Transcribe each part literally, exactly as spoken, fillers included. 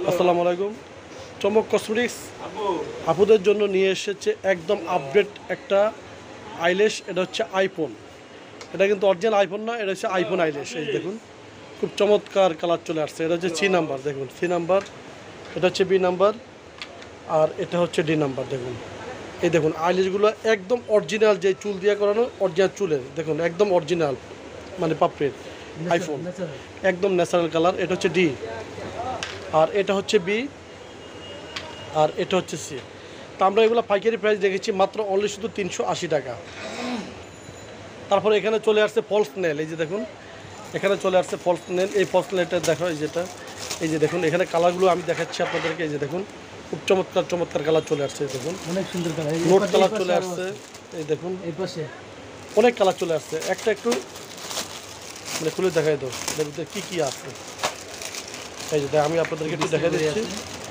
আসসালামু আলাইকুম। চমক কসমেটিক্স আপুদের জন্য নিয়ে এসেছে একদম আপডেট একটা আইল্যাশ। এটা হচ্ছে আইফোন, এটা কিন্তু অরিজিনাল আইফোন না, এটা হচ্ছে আইফোন আইল্যাশ। এই দেখুন খুব চমৎকার কালার চলে আসছে। এটা হচ্ছে সি নাম্বার, দেখুন সি নাম্বার, এটা হচ্ছে বি নাম্বার, আর এটা হচ্ছে ডি নাম্বার। দেখুন এই দেখুন আইল্যাশগুলো একদম অরিজিনাল, যে চুল দিয়ে করানো অরিজিনাল চুলের, দেখুন একদম অরিজিনাল, মানে পাপড়ির আইফোন, একদম ন্যাচারাল কালার। এটা হচ্ছে ডি, আর এটা হচ্ছে বি, আর এটা হচ্ছে সি। তো আমরা এগুলো পাইকারি প্রাইস রেখেছি মাত্র অনলি শুধু তিনশো আশি টাকা। তারপরে এখানে চলে আসছে ফলস নেল। এই যে দেখুন এখানে চলে আসছে ফলস নেল। এই ফলস নেলটা দেখো, এই যেটা, এই যে দেখুন এখানে কালারগুলো আমি দেখাচ্ছি আপনাদেরকে। এই যে দেখুন খুব চমৎকার চমৎকার কালার চলে আসছে। দেখুন অনেক সুন্দর কালার, নোট কালার চলে আসছে। এই দেখুন এই পাশে অনেক কালার চলে আসছে। একটা একটু মানে খুলে দেখাই দাও, এর ভিতরে কী কী আছে। এই যে আমি আপনাদেরকে একটু দেখা দিচ্ছি।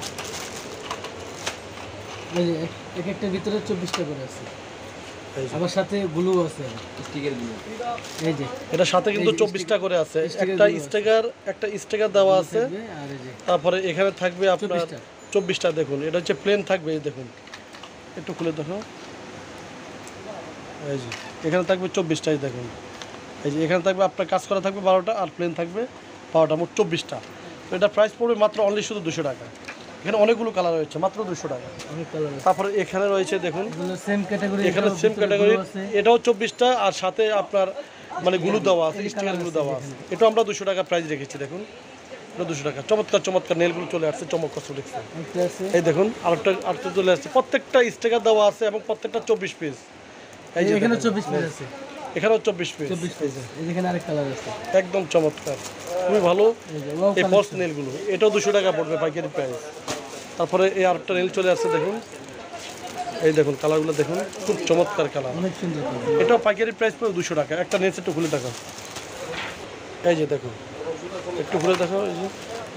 এক একটার ভিতরে চব্বিশটা করে আছে, আবার সাথে গ্লু আছে, স্টিকার গ্লু। এই যে এটার সাথে কিন্তু চব্বিশটা করে আছে, একটা স্টিকার একটা স্টিকার দেওয়া আছে। তারপরে এখানে থাকবে আপনার চব্বিশটা। দেখুন এটা হচ্ছে প্লেন থাকবে। এই দেখুন একটু খুলে দেখো, এই যে এখানে থাকবে চব্বিশটাই। দেখুন এই যে এখানে থাকবে আপনার কাজ করা থাকবে বারোটা, আর প্লেন থাকবে বারোটা, মোট চব্বিশটা। তো এটা প্রাইস পড়বে মাত্র অনলি শুধু দুশো টাকা। এখানে অনেকগুলো কালার রয়েছে, মাত্র দুশো টাকা। তারপরে এখানে রয়েছে দেখুন সেম ক্যাটাগরি, এখানে সেম ক্যাটাগরি, এটাও চব্বিশটা, আর সাথে আপনার মানে গুলো দেওয়া আছে, স্টিকার গুলো দেওয়া আছে। এটা আমরা দুশো টাকা প্রাইস রেখেছি। দেখুন এটা দুশো টাকা। চমৎকার চমৎকার নেলগুলো চলে আসছে চমক কসমেটিক্স। এই দেখুন আরেকটা আরেকটা চলে আসছে, প্রত্যেকটা স্টিকার দেওয়া আছে এবং প্রত্যেকটা চব্বিশ পিস। এই যে এখানে চব্বিশ পিস আছে, এখানেও চব্বিশ পিস। এখানে আরেক কালার আছে, একদম চমৎকার, খুবই ভালো এই ফলস নেলগুলো। এটাও দুশো টাকা পড়বে পাইকারি প্রাইস। তারপরে এই আরেকটা নেল চলে আসছে। দেখুন এই দেখুন কালারগুলো দেখুন, খুব চমৎকার কালার, অনেক সুন্দর। এটাও পাইকারি প্রাইস পড়বে দুশো টাকা। একটা নেল একটু খুলে দেখো, এই যে দেখুন একটু খুলে দেখো। এই যে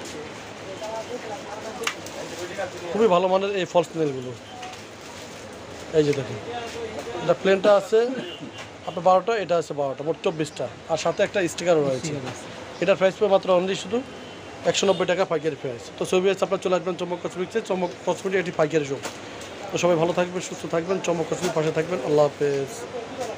খুবই ভালো মানের এই ফলস নেলগুলো। এই যে দেখুন এটা প্লেনটা আছে আপনার বারোটা, এটা আছে বারোটা, মোট চব্বিশটা, আর সাথে একটা স্টিকারও রয়েছে। এটার প্রাইস পড়বে মাত্র অনলি শুধু একশো নব্বই টাকা পাইকারি প্রাইস। তো ছবি আছে আপনার চলে আসবেন চমক কসমেটিক্সে। চমক কসমেটিক একটি পাইকারি শপ। তো সবাই ভালো থাকবেন, সুস্থ থাকবেন, চমক কসমেটিক পাশে থাকবেন। আল্লাহ হাফেজ।